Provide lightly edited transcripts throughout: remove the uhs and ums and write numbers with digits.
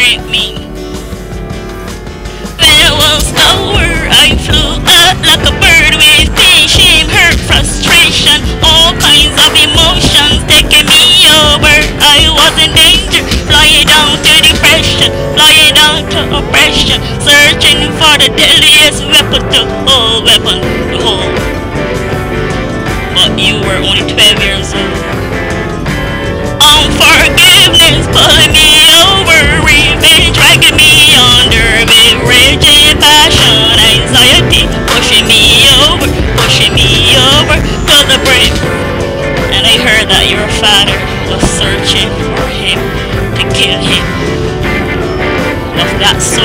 break me. When it was over, I flew up like a bird with pain, shame, hurt, frustration, all kinds of emotions taking me over. I was in danger, flying down to depression, flying down to oppression, searching for the deadliest weapon to hold, weapon to hold. But you were only 12 years old. Unforgiveness pulling me over, revenge dragging me under, with raging passion, anxiety pushing me over to the brink. And I heard that your father was searching for him to kill him. Was that so?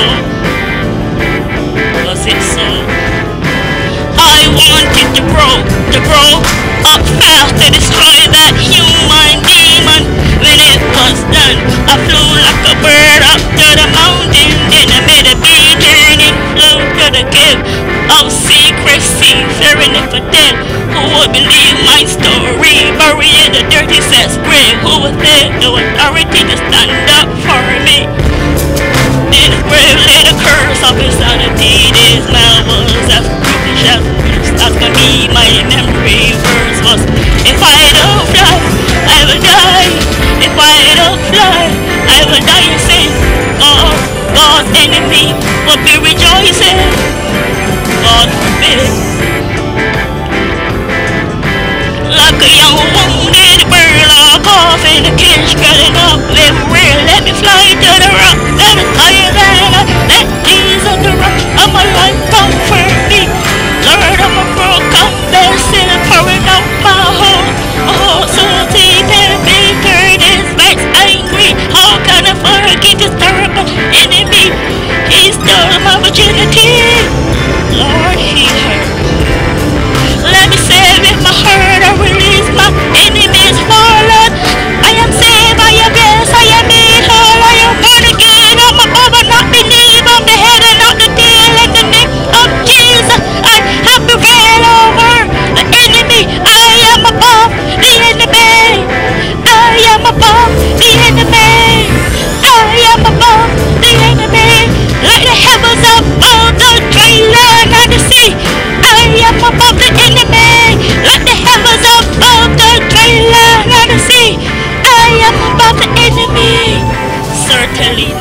Was it so? I wanted to grow up fast to destroy that human demon. When it was done, I flew like a bird up to the mountain. Then I made a B-turn and flew to the cave of secrecy, fearing if I did, who would believe my story? Buried in the dirty cess grave, who was there? No authority to stand up for me. In his grave lay the curse of insanity. This man was as brutish as can be. My memory verse was, if I don't fly, I will die. If I don't fly, I will die in sin. Oh, God's enemy will be rejoicing. God forbid it. Like a young wounded bird, I'll off in a cage, getting up everywhere. Let me fly to the rock that is higher than I. Let Jesus the rock of my life comfort me. Lord, I'm a broken vessel, pouring out my heart. Oh, so deep and bitter, this makes angry. How can I forget this terrible enemy? He stole my virginity. Lord, he hurt. Let me say with my heart, I release my enemies fallen. I am saved, I am blessed, I am made whole. I am born again, I'm above and not beneath. I'm the head and not the tail. In the name of Jesus, I have prevailed over the enemy. I am above the enemy. I am above the enemy. I am above the enemy. Like the heavens above the dry land and the sea, I am above the enemy. Like the heavens above the dry land and the sea, I am above the enemy. Certainly